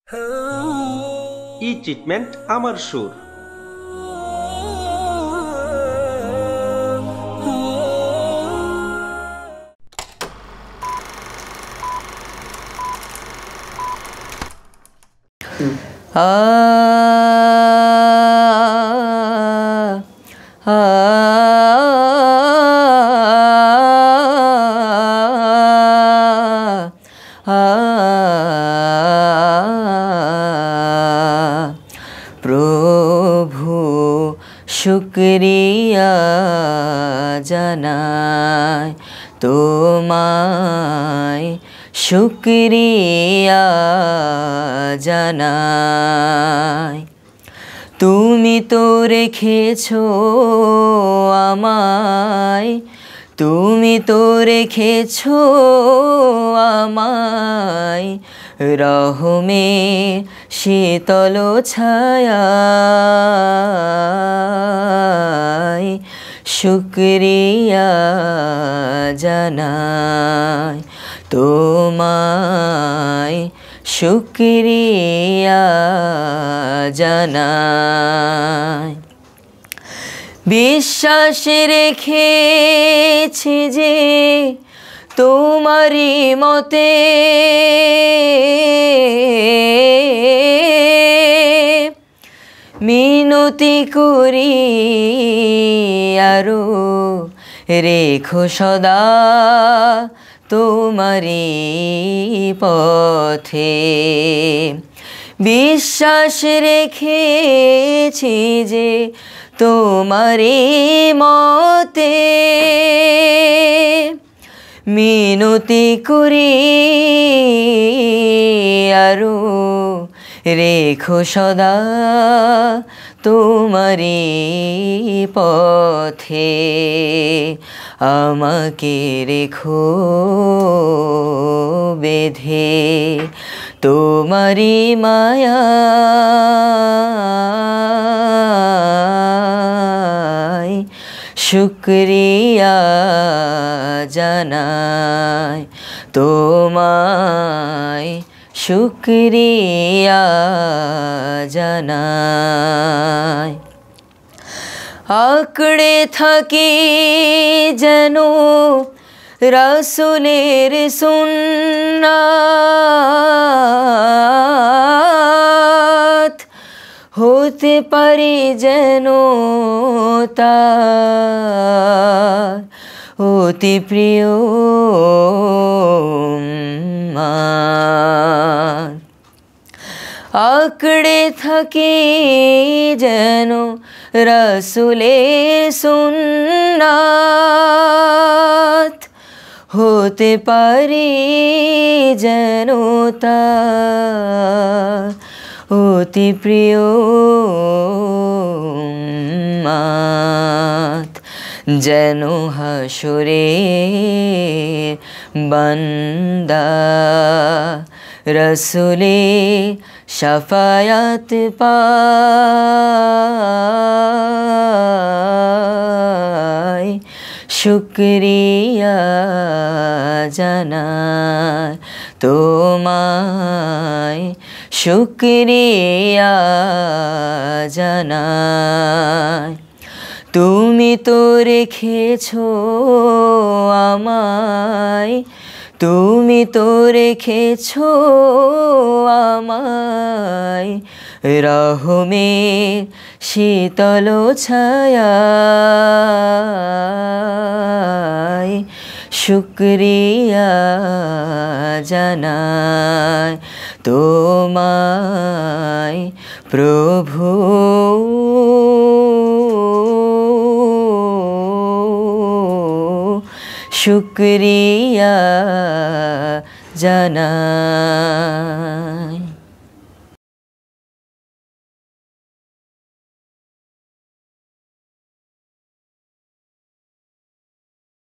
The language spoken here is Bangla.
ই ট্রিটমেন্ট আমার সুর। প্রভু শুকরিয়া জানাই তোমায়, শুকরিয়া জানাই। তুমি তো রেখেছো আমায়, তুমি তো রেখেছো আমায় রহমের শীতল ছায়ায়। শুকরিয়া জানাই তোমায়, শুকরিয়া জানাই। বিশ্বাস রেখেছি যে তোমারই মতে, মিনতি করি আরো রেখো সদা তোমারই পথে। বিশ্বাস রেখেছি যে তোমারই মতে, মিনতি করি আরো রেখো সদা তোমারই পথে। আমাকে রেখো বেঁধে তোমারই মায়ায়। শুকরিয়া জানাই তোমায়, শুকরিয়া জানাই। আঁকড়ে থাকি যেন রাসূলের সুন্নাত, হতে পারি যেন তার অতি প্রিয় উম্মাত। আঁকড়ে থাকি যেন রাসূলের সুন্নাত, হতে পারি যেন তার অতি প্রিয় উম্মাত। যেন হাসরের বান্দা রাসূলের শাফায়াত পায়। শুকরিয়া জানাই তোমায়, শুকরিয়া জানাই। তুমি তো রেখেছো আমায়, তুমি তো রেখেছো আমায় রহমের শীতল ছায়ায়। শুকরিয়া জানাই তোমায় প্রভু, শুকরিয়া জানাই।